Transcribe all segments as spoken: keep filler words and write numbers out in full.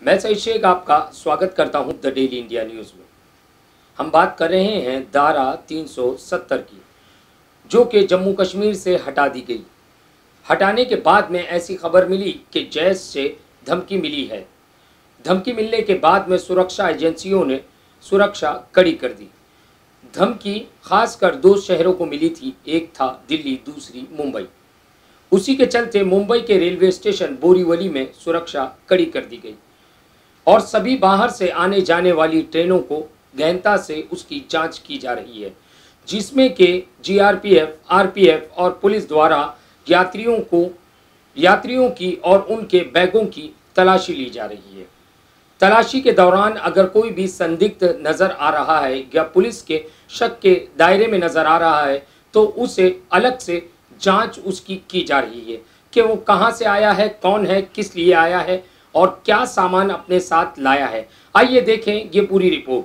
मैं सईद शेख आपका स्वागत करता हूं द डेली इंडिया न्यूज़ में। हम बात कर रहे हैं धारा तीन सौ सत्तर की, जो कि जम्मू कश्मीर से हटा दी गई। हटाने के बाद में ऐसी खबर मिली कि जैश से धमकी मिली है। धमकी मिलने के बाद में सुरक्षा एजेंसियों ने सुरक्षा कड़ी कर दी। धमकी खासकर दो शहरों को मिली थी, एक था दिल्ली, दूसरी मुंबई। उसी के चलते मुंबई के रेलवे स्टेशन बोरीवली में सुरक्षा कड़ी कर दी गई और सभी बाहर से आने जाने वाली ट्रेनों को गहनता से उसकी जांच की जा रही है, जिसमें कि जीआरपीएफ, आरपीएफ और पुलिस द्वारा यात्रियों को यात्रियों की और उनके बैगों की तलाशी ली जा रही है। तलाशी के दौरान अगर कोई भी संदिग्ध नज़र आ रहा है या पुलिस के शक के दायरे में नज़र आ रहा है तो उसे अलग से जांच उसकी की जा रही है कि वो कहां से आया है, कौन है, किस लिए आया है और क्या सामान अपने साथ लाया है। आइए देखें ये पूरी रिपोर्ट।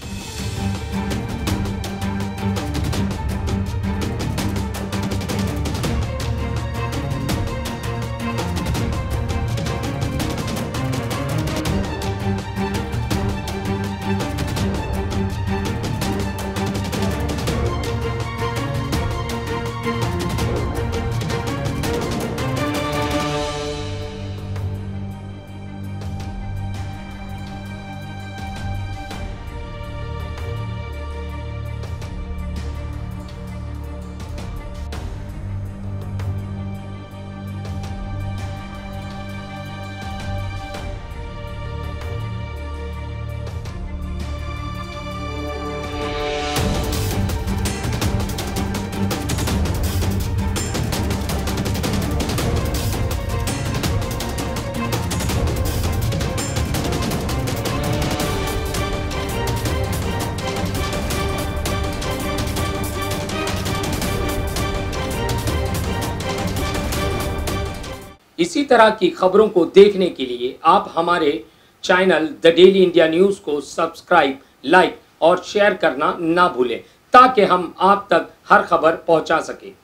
इसी तरह की खबरों को देखने के लिए आप हमारे channel the daily India news को सब्सक्राइब, लाइक और शेयर करना ना भूलें, ताकि हम आप तक हर खबर पहुंचा सकें।